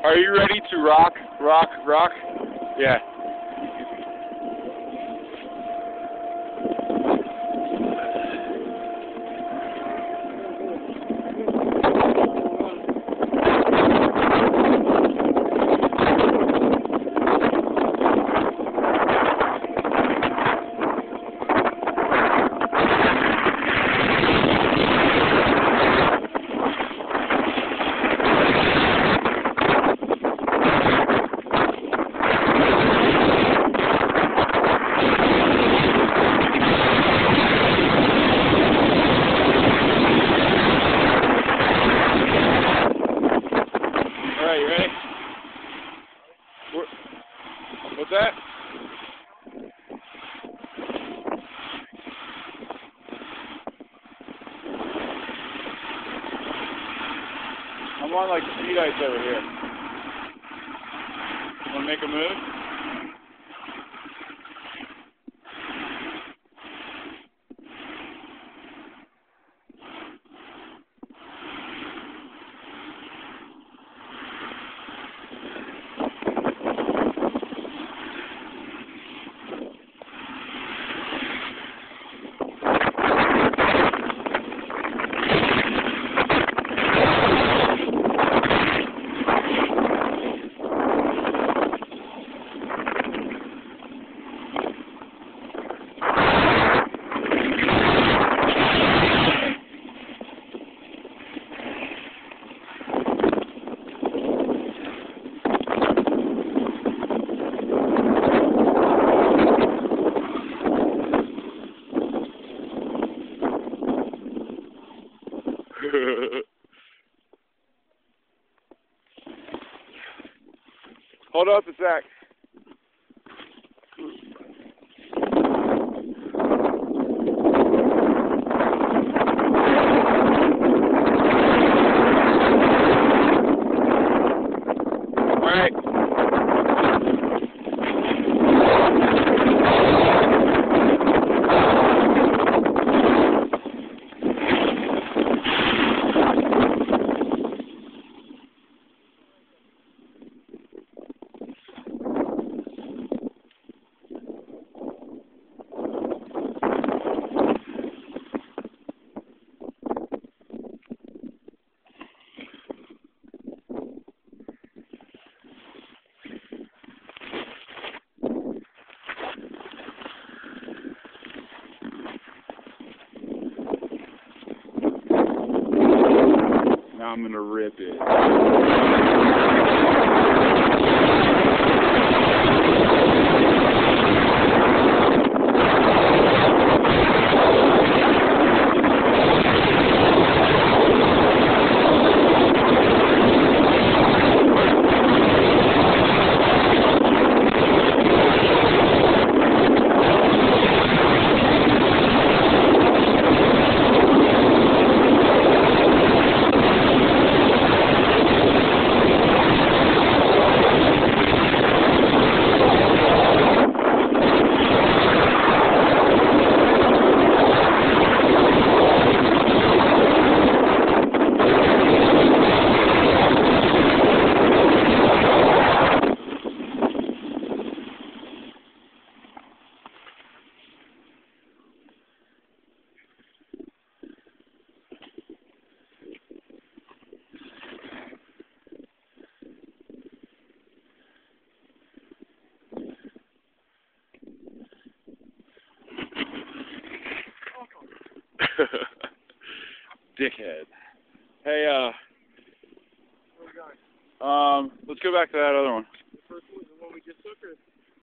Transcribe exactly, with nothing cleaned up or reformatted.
Are you ready to rock, rock, rock? Yeah. Alright, you ready? What's that? I'm on like speed ice over here. Wanna make a move? Hold up a sec. All right. Now I'm gonna rip it. Dickhead. Hey, uh, um, let's go back to that other one.